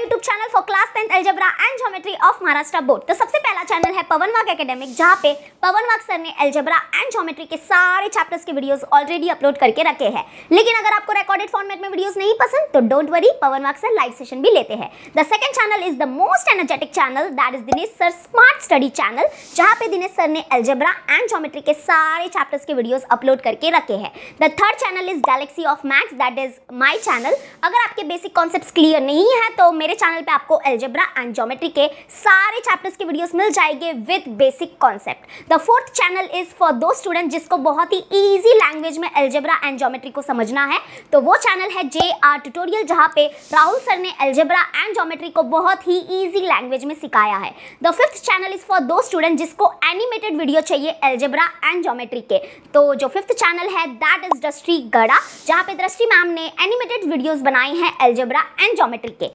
YouTube channel for class 10th algebra and geometry of Maharashtra board. तो सबसे पहला channel है पवन वाक एकेडमिक, जहाँ पे पवन वाक सर ने अलजेब्रा एंड ज्योमेट्री के सारे चैप्टर्स के वीडियोस ऑलरेडी अपलोड करके रखे हैं। लेकिन अगर आपको रिकॉर्डेड फॉर्मेट में वीडियोस नहीं पसंद तो don't worry, Pawan Vak sir live session भी लेते हैं। The second channel is the most energetic channel, that is Dinesh sir smart study channel, जहाँ पे दिनेश सर ने अलजेब्रा एंड ज्योमेट्री के सारे चैप्टर्स के वीडियोस अपलोड करके रखे हैं। The third channel is galaxy of maths, that is my channel. अगर आपके बेसिक कॉन्सेप्ट्स क्लियर नहीं है तो मेरे चैनल पे आपको अलजेब्रा एंड ज्योमेट्री के सारे चैप्टर्स के वीडियोस मिल जाएंगे with basic concept. The fourth channel is for those student जिसको बहुत ही इजी लैंग्वेज में अलजेब्रा एंड ज्योमेट्री को समझना है, तो वो चैनल है JR ट्यूटोरियल, जहाँ पे राहुल सर ने अलजेब्रा एंड ज्योमेट्री को बहुत ही इजी लैंग्वेज में सिखाया है। The fifth channel is for those student जिसको एनिमेटेड वीडियो चाहिए अलजेब्रा एंड ज्योमेट्री के, तो जो फिफ्थ चैनल है दैट इज दृष्टि गड़ा, जहाँ पे दृष्टि मैम ने एनिमेटेड वीडियोस बनाए हैं अलजेब्रा एंड ज्योमेट्री के।